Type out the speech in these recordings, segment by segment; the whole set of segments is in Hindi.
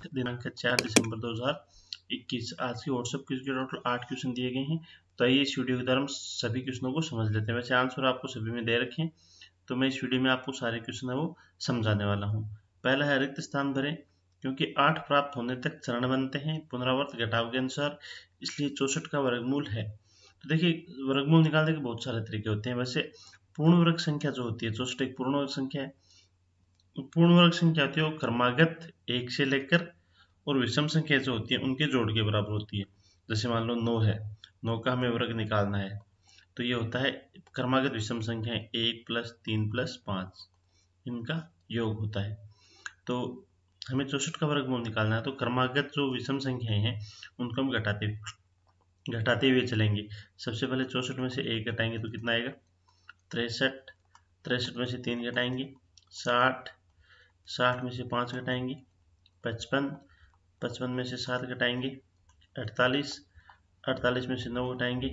दिनांक 4 दिसंबर 2021। आज की व्हाट्सएप क्विज के टोटल 8 क्वेश्चन दिए गए हैं। तो आइए इस वीडियो के द्वारा हम सभी क्वेश्चनों को समझ लेते हैं। वैसे आंसर आपको सभी में दे रखे हैं, तो मैं इस वीडियो में आपको सारे क्वेश्चन है वो समझाने वाला हूँ। पहला है रिक्त स्थान भरें, क्योंकि 8 प्राप्त होने तक चरण बनते हैं पुनरावर्त घटाव के अनुसार, इसलिए 64 का वर्गमूल है। तो देखिए वर्गमूल निकालने के बहुत सारे तरीके होते हैं। वैसे पूर्ण वर्ग संख्या जो होती है 64 एक पूर्ण वर्ग संख्या है। पूर्ण वर्ग संख्या होती है वो क्रमागत 1 से लेकर और विषम संख्या जो होती है उनके जोड़ के बराबर होती है। जैसे मान लो 9 है, 9 का हमें वर्ग निकालना है, तो ये होता है क्रमागत विषम संख्या 1 + 3 + 5, इनका योग होता है। तो हमें 64 का वर्गमूल निकालना है, तो क्रमागत जो विषम संख्याएं हैं उनको हम घटाते हुए चलेंगे। सबसे पहले 64 में से 1 घटाएंगे तो कितना आएगा 63, 63 में से 3 घटाएंगे 60, 60 में से 5 घटाएंगे 55, 55 में से 7 घटाएंगे 48, 48 में से 9 घटाएंगे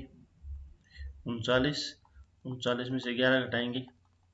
39, 39 में से 11 घटाएंगे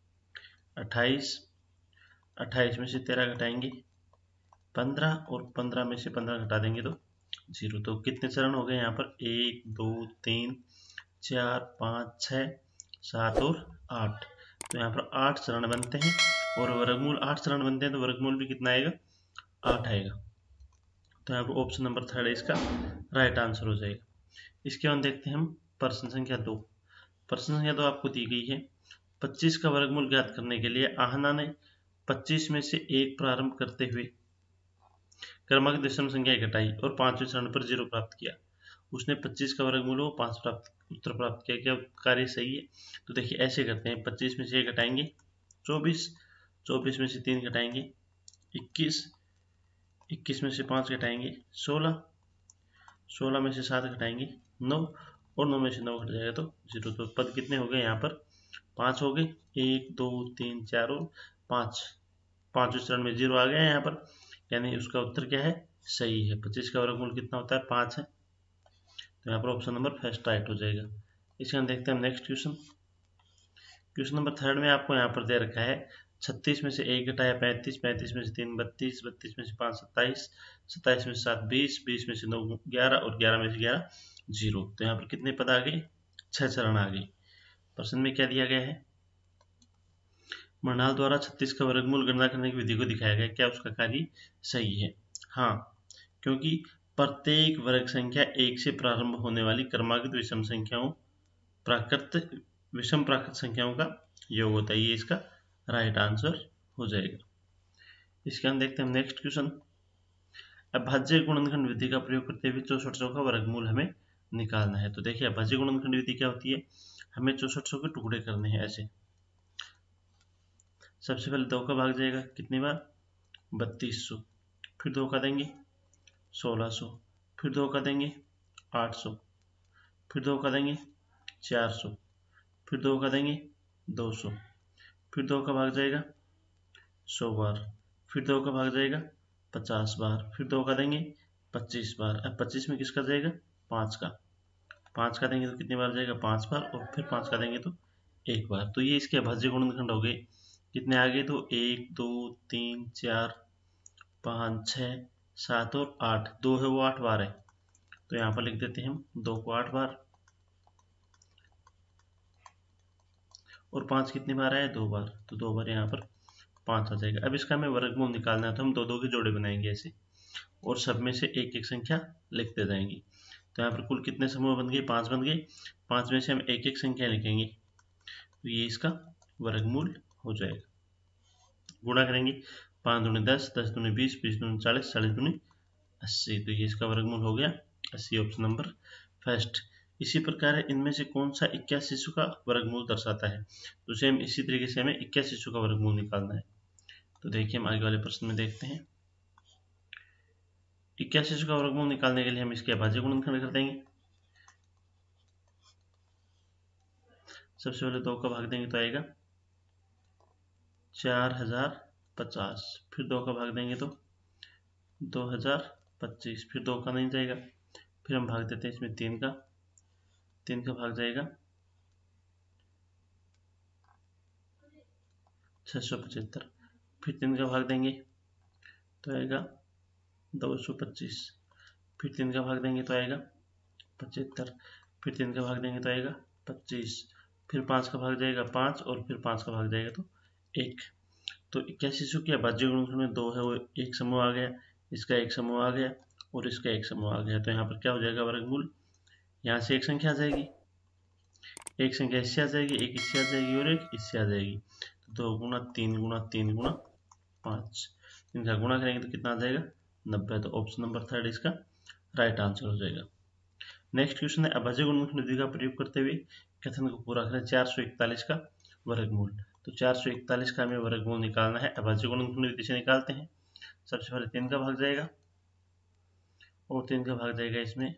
28, 28 में से 13 घटाएंगे 15 और 15 में से 15 घटा देंगे तो 0। तो कितने चरण हो गए यहाँ पर 1 2 3 4 5 6 7 और 8। तो यहाँ पर 8 चरण बनते हैं और वर्गमूल 8 चरण बनते हैं, तो वर्गमूल भी कितना आएगा 8 आएगा। तो यहाँ पर ऑप्शन नंबर 3 इसका राइट आंसर हो जाएगा। इसके बाद देखते हैं हम प्रश्न संख्या 2। प्रश्न संख्या 2 आपको दी गई है, 25 का वर्गमूल ज्ञात करने के लिए आहना ने 25 में से 1 प्रारंभ करते हुए क्रमागत दशम संख्या घटाई और 5वें चरण पर 0 प्राप्त किया। उसने 25 का वर्गमूल वो 5 उत्तर प्राप्त किया। क्या कार्य सही है? तो देखिए ऐसे करते हैं, 25 में से 1 घटाएंगे 24, 24 में से 3 घटाएंगे 21, 21 में से 5 घटाएंगे 16, 16 में से 7 घटाएंगे 9 और 9 में से 9 घट जाएगा तो 0। तो पद कितने हो गए यहाँ पर 5 हो गए, 1 2 3 4 और 5, 5वें चरण में 0 आ गया यहाँ पर, यानी उसका उत्तर क्या है सही है। 25 का वर्गमूल कितना होता है 5 है, तो यहाँ पर ऑप्शन नंबर फर्स्ट राइट हो जाएगा। इसके हम देखते हैं नेक्स्ट क्वेश्चन। क्वेश्चन नंबर 3 में आपको यहाँ पर दे रखा है 36 में से 1 घटाया 35, 35 में से 3 32, 32 में से 5 27, 27 में से 7 20, 20 में से 9 11 और 11 में से 11 0। तो यहाँ पर कितने पद आ गए 6 चरण आ गए। प्रश्न में क्या दिया गया है, मृणाल द्वारा 36 का वर्गमूल गणना करने की विधि को दिखाया गया, क्या उसका कार्य सही है? हाँ, क्योंकि प्रत्येक वर्ग संख्या 1 से प्रारंभ होने वाली क्रमागत विषम संख्याओं विषम प्राकृत संख्याओं का योग होता है। ये इसका राइट आंसर हो जाएगा। इसके हम देखते हैं नेक्स्ट क्वेश्चन। अभाज्य गुणनखंड विधि का प्रयोग करते हुए 64 का वर्गमूल हमें निकालना है। तो देखिए अभाज्य गुणनखंड विधि क्या होती है, हमें 64 के टुकड़े करने हैं ऐसे। सबसे पहले 2 का भाग जाएगा कितनी बार 3200, फिर 2 का देंगे 1600, फिर 2 का देंगे 800, फिर 2 का देंगे 400, फिर 2 का देंगे 200, फिर 2 का भाग जाएगा 100 बार, फिर 2 का भाग जाएगा 50 बार, फिर 2 का देंगे 25 बार। अब 25 में किसका जाएगा 5 का, 5 का देंगे तो कितनी बार जाएगा 5 बार, और फिर 5 का देंगे तो 1 बार। तो ये इसके अभाज्य गुणनखंड हो गए। कितने आ गए तो 1 2 3 4 5 6 7 और 8, 2 है वो 8 बार है, तो यहाँ पर लिख देते हैं हम 2 को 8 बार, और 5 कितनी बार आया 2 बार, तो 2 बार यहाँ पर 5 आ जाएगा। अब इसका हमें वर्गमूल निकालना है, तो हम 2 2 के जोड़े बनाएंगे ऐसे, और सब में से एक एक संख्या लिखते जाएंगे। तो यहाँ पर कुल कितने समूह बन गए 5 बन गए, 5 में से हम एक एक संख्या लिखेंगे, तो ये इसका वर्गमूल हो जाएगा। गुणा करेंगे 5 दूनी 10, 10 दूनी 20, 20 दूनी 40, 40 दूनी 80, तो ये इसका वर्गमूल हो गया 80, ऑप्शन नंबर फर्स्ट। इसी प्रकार इनमें से कौन सा 81 शिशु का वर्गमूल दर्शाता है? तो सेम इसी तरीके से हमें 81 शिशु का वर्गमूल निकालना है। तो देखिए हम आगे वाले प्रश्न में देखते हैं। 81 शिशु का वर्गमूल निकालने के लिए हम इसके अभाज्य गुणनखंड कर देंगे। सबसे पहले 2 का भाग देंगे तो आएगा 4050, फिर 2 का भाग देंगे तो 2025, फिर 2 का नहीं जाएगा, फिर हम भाग देते हैं इसमें 3 का, 3 का भाग जाएगा 675, फिर 3 का भाग देंगे तो आएगा 225, फिर 3 का भाग देंगे तो आएगा 75, फिर 3 का भाग देंगे तो आएगा 25, फिर 5 का भाग जाएगा 5 और फिर 5 का भाग जाएगा तो 1। तो 81 सौ क्या भाज्य गुणनखंड में 2 है वो एक समूह आ गया, इसका एक समूह आ गया और इसका एक समूह आ गया। तो यहाँ पर क्या हो जाएगा वर्गमूल, यहाँ से एक संख्या आ जाएगी, एक संख्या इससे आ जाएगी, एक इससे आ जाएगी और एक इससे आ जाएगी। तो 2 गुना 3 गुना 3 गुना 5, इनका गुणा करेंगे तो कितना आ जाएगा 90। तो ऑप्शन नंबर 3 इसका राइट आंसर हो जाएगा। नेक्स्ट क्वेश्चन है अभाज्य गुणनखंड विधि का प्रयोग करते हुए कथन को पूरा करें 441 का वर्गमूल। तो 441 का हमें वर्गमूल निकालना है। अभाज्य गुणनखंड विधि से निकालते हैं। सबसे पहले 3 का भाग जाएगा और 3 का भाग जाएगा इसमें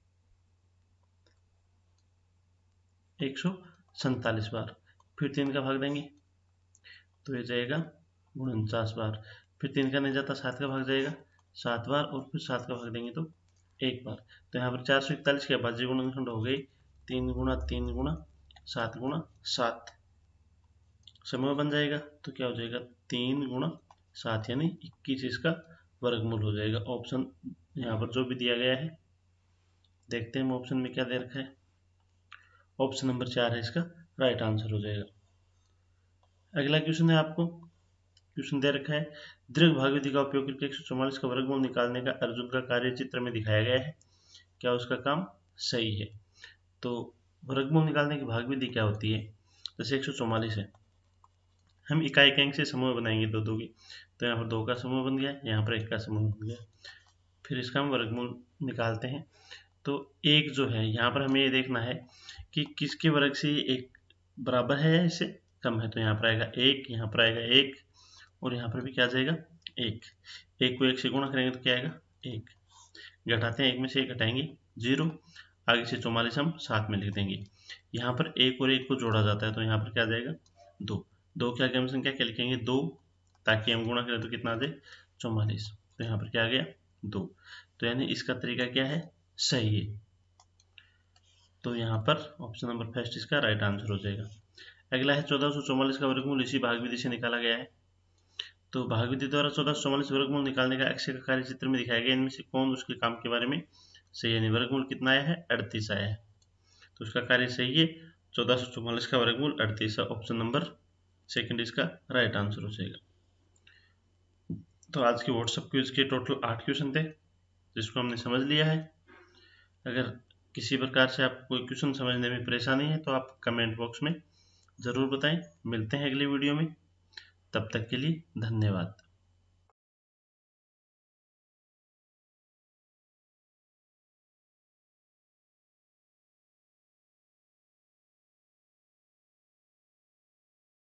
147 बार, फिर 3 का भाग देंगे तो ये जाएगा 49 बार, फिर 3 का नहीं जाता 7 का भाग जाएगा 7 बार और फिर 7 का भाग देंगे तो 1 बार। तो यहाँ पर 441 के अभाज्य गुणनखंड हो गई 3 गुना 3 गुना 7 गुना 7, समूह बन जाएगा तो क्या हो जाएगा 3 गुना 7 यानी 21 इसका वर्गमूल हो जाएगा। ऑप्शन यहाँ पर जो भी दिया गया है देखते हैं ऑप्शन में क्या दे रखा है। ऑप्शन नंबर 4 है इसका राइट आंसर हो जाएगा। अगला क्वेश्चन है, आपको क्वेश्चन दे रखा है दीर्घ भाग विधि का उपयोग करके 144 का वर्गमूल निकालने का अर्जुन का कार्य चित्र में दिखाया गया है, क्या उसका काम सही है। तो वर्गमूल निकालने की भाग विधि क्या होती है, जैसे 144 है, हम इकाई अंक से समूह बनाएंगे दो दो की, तो यहाँ पर 2 का समूह बन गया, यहाँ पर 1 का समूह बन गया, फिर इसका हम वर्गमूल निकालते हैं। तो एक जो है यहाँ पर हमें ये देखना है कि किसके वर्ग से ये एक बराबर है या इससे कम है। तो यहाँ पर आएगा 1, यहाँ पर आएगा 1 और यहाँ पर भी क्या जाएगा 1। 1 को 1 से गुणा करेंगे तो क्या आएगा 1, घटाते हैं 1 में से 1 घटाएंगे 0, आगे से 44 हम साथ में लिख देंगे। यहाँ पर 1 और 1 को जोड़ा जाता है तो यहाँ पर क्या जाएगा 2, 2 की आगे हम संख्या क्या लिखेंगे 2, ताकि हम गुणा करें तो कितना आ जाए 44। तो यहाँ पर क्या आ गया 2। तो यानी इसका तरीका क्या है सही है। तो यहाँ पर ऑप्शन नंबर फर्स्ट इसका राइट आंसर हो जाएगा। अगला है 1444 का वर्गमूल इसी भाग विधि से निकाला गया है। तो भाग विधि द्वारा 1444 वर्गमूल निकालने का अक्षय का कार्य चित्र में दिखाया गया, इनमें से कौन उसके काम के बारे में सही है। वर्गमूल कितना आया है 38 आया है, तो उसका कार्य सही है। 1444 का वर्गमूल 38 है, ऑप्शन नंबर सेकंड इसका राइट आंसर हो जाएगा। तो आज के व्हाट्सएप क्विज के टोटल 8 क्वेश्चन थे जिसको हमने समझ लिया है। अगर किसी प्रकार से आपको कोई क्वेश्चन समझने में परेशानी है तो आप कमेंट बॉक्स में ज़रूर बताएं। मिलते हैं अगली वीडियो में, तब तक के लिए धन्यवाद।